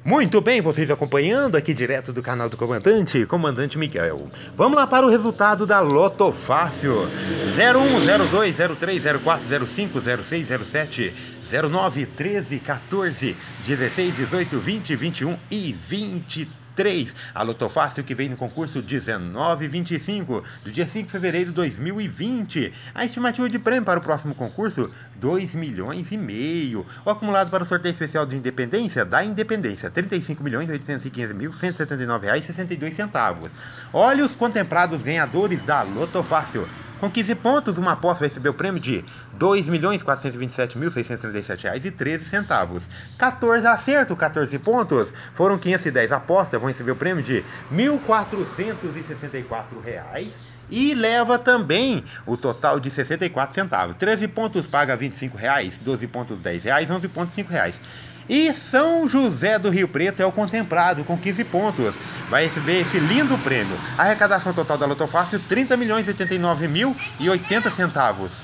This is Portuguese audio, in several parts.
Muito bem, vocês acompanhando aqui direto do canal do Comandante Miguel. Vamos lá para o resultado da Loto Fácil. 01, 02, 03, 04, 05, 06, 07, 09, 13, 14, 16, 18, 20, 21 e 23. A Loto Fácil que vem no concurso 1925, do dia 5 de fevereiro de 2020. A estimativa de prêmio para o próximo concurso, 2,5 milhões. O acumulado para o sorteio especial de Independência, da Independência, R$ 35.815.179,62. Olha os contemplados ganhadores da Loto Fácil. Com 15 pontos, uma aposta vai receber o prêmio de R$ 2.427.637,13. 14 acertos, 14 pontos, foram 510 apostas, vão receber o prêmio de R$ 1.464. E leva também o total de 64 centavos. 13 pontos paga R$ 25, 12 pontos R$ 10, 11 pontos R$ 5. E São José do Rio Preto é o contemplado com 15 pontos. Vai receber esse lindo prêmio. A arrecadação total da Loto Fácil, R$ 30.089.080.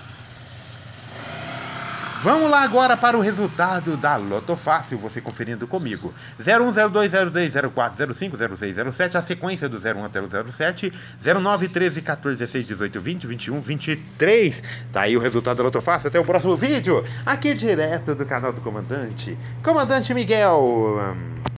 Vamos lá agora para o resultado da Loto Fácil, você conferindo comigo. 01, 02, 03, 04, 05, 06, 07, a sequência do 01 até o 07, 09, 13, 14, 16, 18, 20, 21, 23. Tá aí o resultado da Loto Fácil, até o próximo vídeo, aqui direto do canal do Comandante Miguel.